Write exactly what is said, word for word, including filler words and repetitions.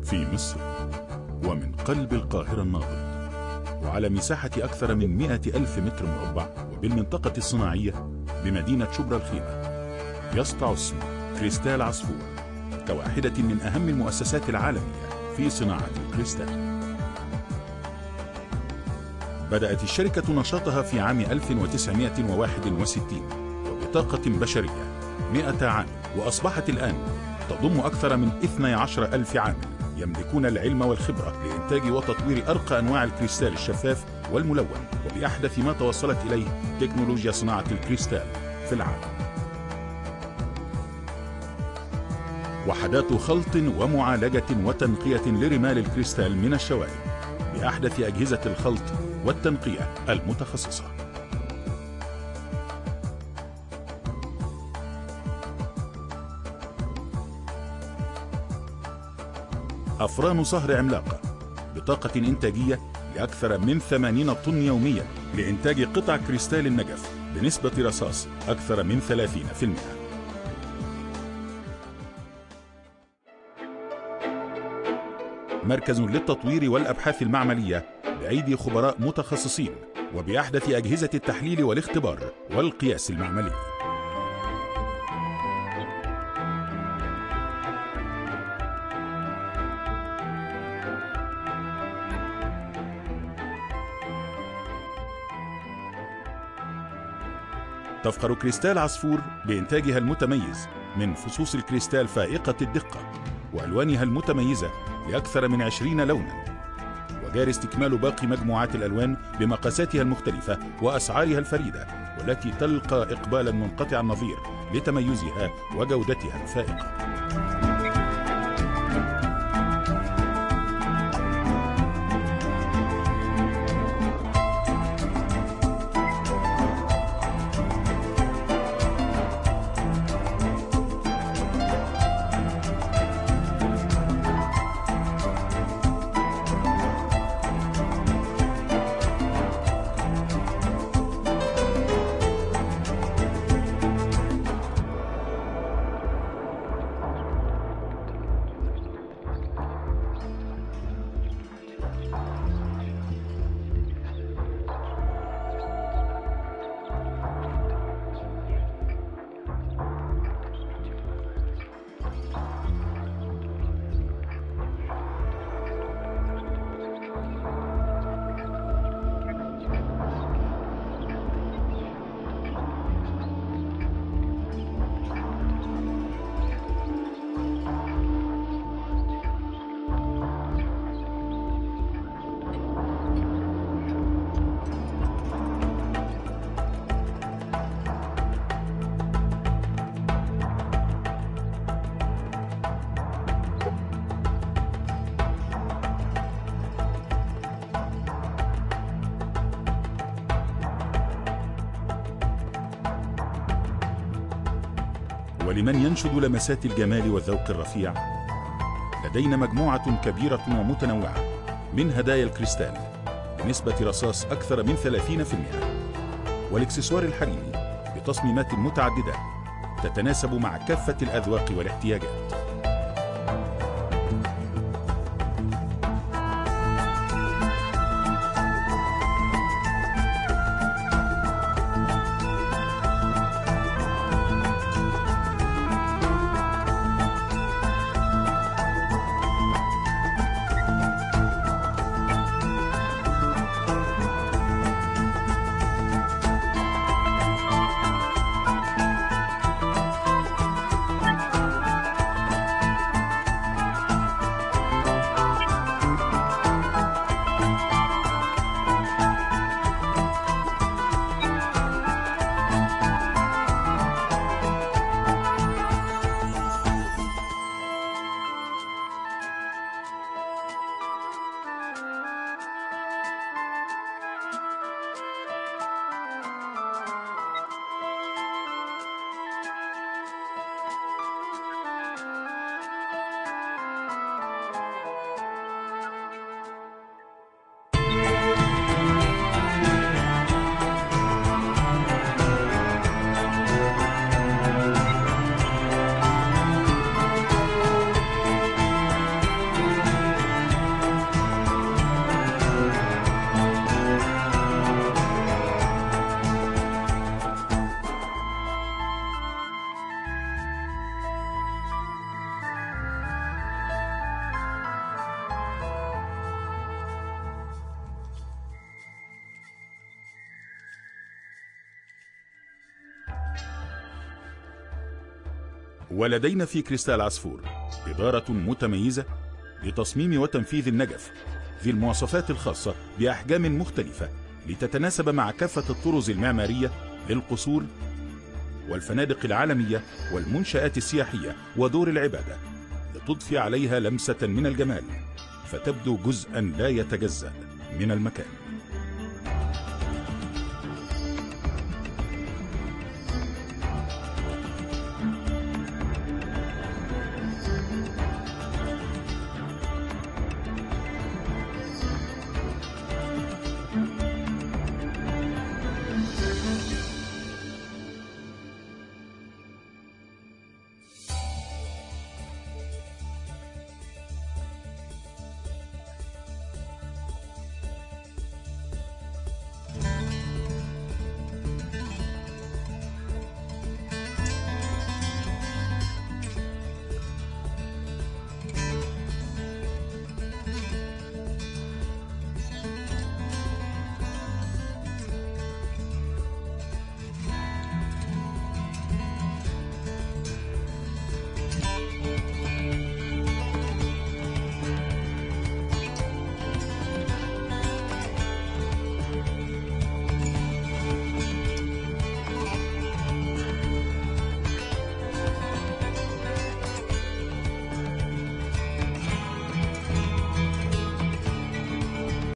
في مصر ومن قلب القاهرة النابض، وعلى مساحة أكثر من مئة ألف متر مربع، وبالمنطقة الصناعية بمدينة شبرا الخيمة، يسطع اسم كريستال عصفور كواحدة من أهم المؤسسات العالمية في صناعة الكريستال. بدأت الشركة نشاطها في عام ألف وتسعمئة وواحد وستين وبطاقة بشرية مئة عام، وأصبحت الآن تضم أكثر من اثني عشر ألف عامل يملكون العلم والخبرة لإنتاج وتطوير أرقى أنواع الكريستال الشفاف والملون، وبأحدث ما توصلت إليه تكنولوجيا صناعة الكريستال في العالم. وحدات خلط ومعالجة وتنقية لرمال الكريستال من الشوائب بأحدث أجهزة الخلط والتنقية المتخصصة. أفران صهر عملاقة بطاقة إنتاجية لأكثر من ثمانين طن يوميا لإنتاج قطع كريستال النجف بنسبة رصاص أكثر من ثلاثين بالمئة. مركز للتطوير والأبحاث المعملية بأيدي خبراء متخصصين وبأحدث أجهزة التحليل والاختبار والقياس المعملي. تفخر كريستال عصفور بإنتاجها المتميز من فصوص الكريستال فائقة الدقة وألوانها المتميزة لأكثر من عشرين لونا، وجاري استكمال باقي مجموعات الألوان بمقاساتها المختلفة وأسعارها الفريدة، والتي تلقى إقبالا منقطع النظير لتميزها وجودتها الفائقة. ولمن ينشد لمسات الجمال والذوق الرفيع، لدينا مجموعة كبيرة ومتنوعة من هدايا الكريستال بنسبة رصاص أكثر من ثلاثين بالمئة، والإكسسوار الحريمي بتصميمات متعددة تتناسب مع كافة الأذواق والاحتياجات. ولدينا في كريستال عصفور إدارة متميزة لتصميم وتنفيذ النجف ذي المواصفات الخاصة بأحجام مختلفة لتتناسب مع كافة الطرز المعمارية للقصور والفنادق العالمية والمنشآت السياحية ودور العبادة، لتضفي عليها لمسة من الجمال فتبدو جزءا لا يتجزأ من المكان.